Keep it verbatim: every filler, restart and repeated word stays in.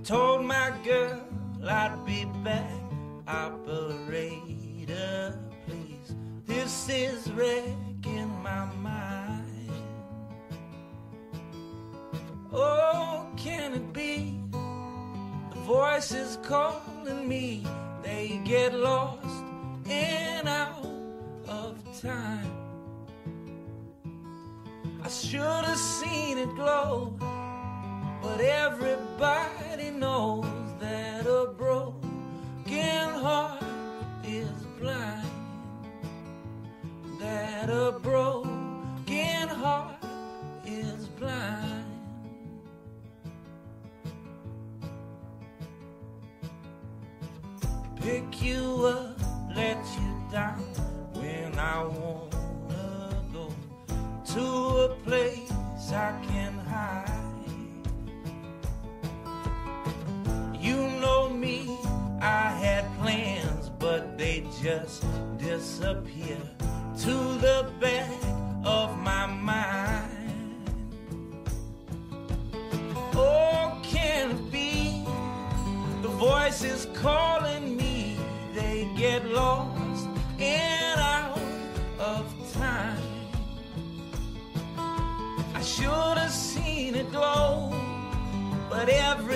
Told my girl I'd be back. Operator, please. This is wrecking my mind. Oh, can it be? The voices calling me, they get lost and out of time. I should have seen it glow, but everybody knows that a broken heart is blind. That a broken heart is blind. Pick you up, let you down when I wanna go to a place I can hide. You know me, I had plans, but they just disappear to the back of my mind. Oh, can it be? The voices calling me, they get lost and out of time. I should have seen it glow, but every